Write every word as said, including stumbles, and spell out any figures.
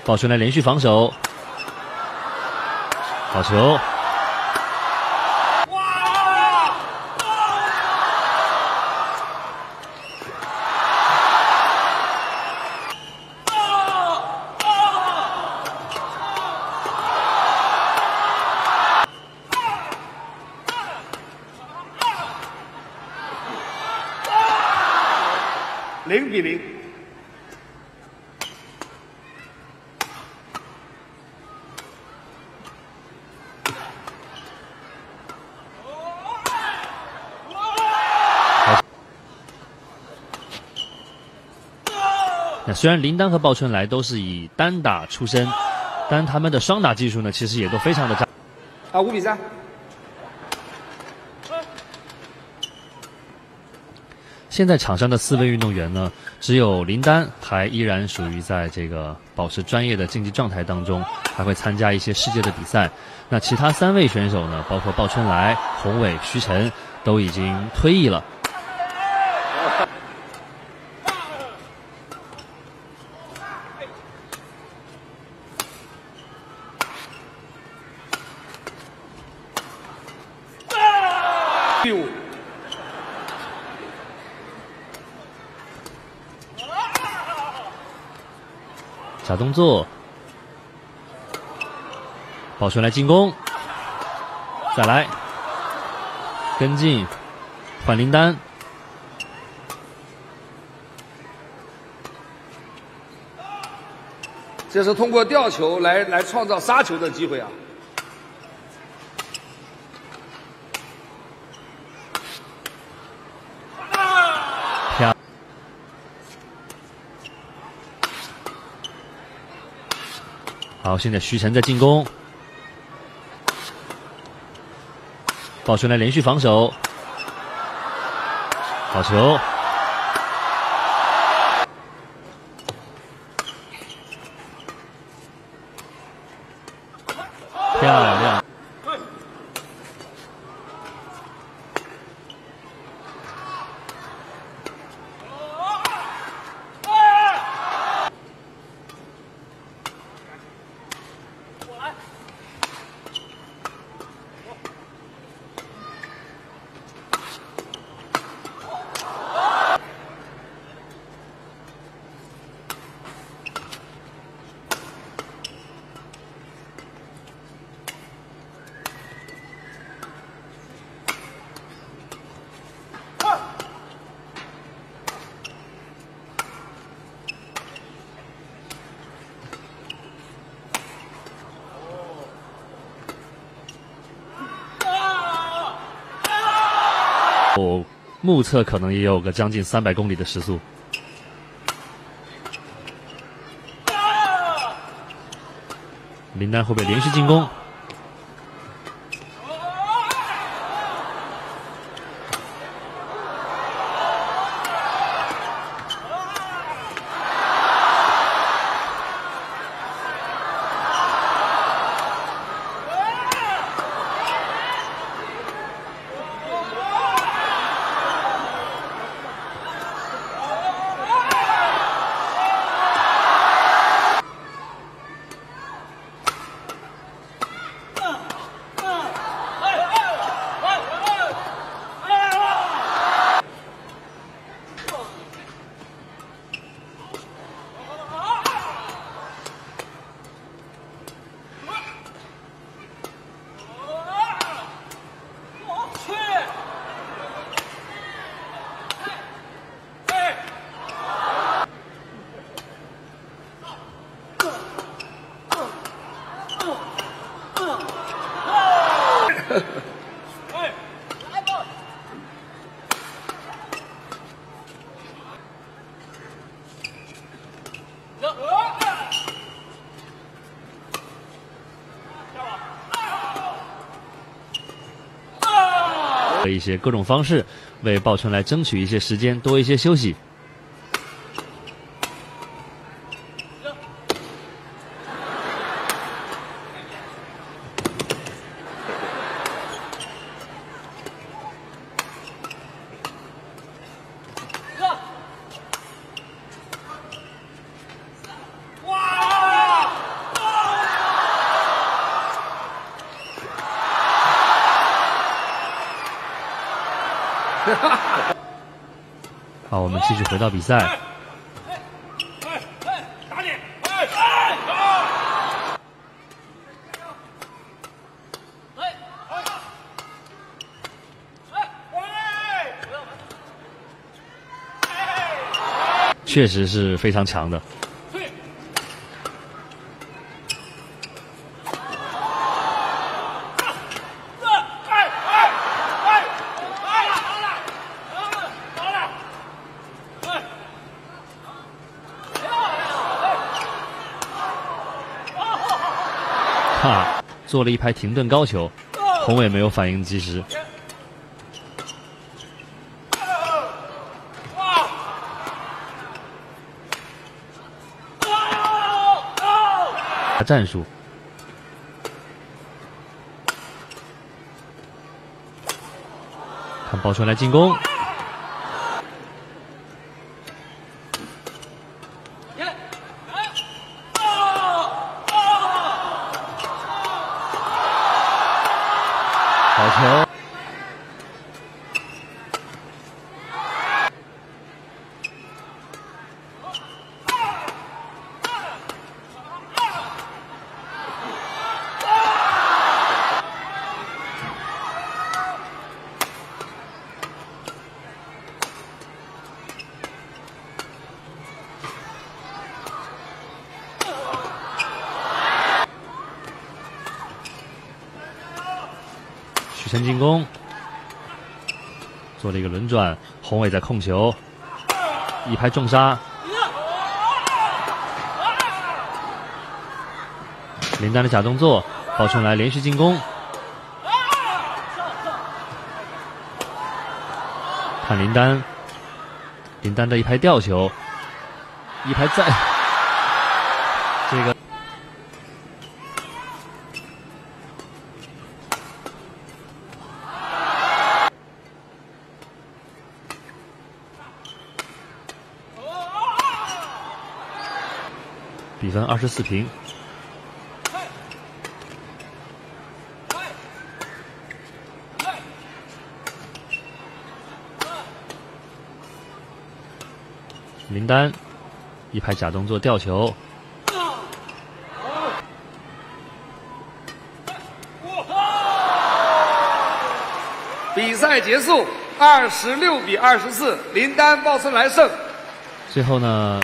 鲍春来连续防守，好球。 零比零。 那虽然林丹和鲍春来都是以单打出身，但他们的双打技术呢，其实也都非常的炸。 啊，五比三。 现在场上的四位运动员呢，只有林丹还依然属于在这个保持专业的竞技状态当中，还会参加一些世界的比赛。那其他三位选手呢，包括鲍春来、洪伟、徐晨，都已经退役了。 第五。 假动作，鲍春来进攻，再来跟进，换林丹， 这是通过吊球来来创造杀球的机会啊！ 漂。 好，现在徐晨在进攻，鲍春来连续防守，好球，漂亮。我目测可能也有个将近三百公里的时速。林丹会不会连续进攻？的一些各种方式，为鲍春来争取一些时间，多一些休息。 好，我们继续回到比赛。确实是非常强的。哈，做了一拍停顿高球，红卫没有反应及时。战术，看包春来进攻，好球！许晨进攻，做了一个轮转，红卫在控球，一拍重杀。林丹的假动作，包春来连续进攻，看林丹，林丹的一拍吊球，一拍再这个。比分二十四平。林丹一拍假动作吊球， 比赛结束，二十六比二十四，林丹鲍春来胜。 最后呢，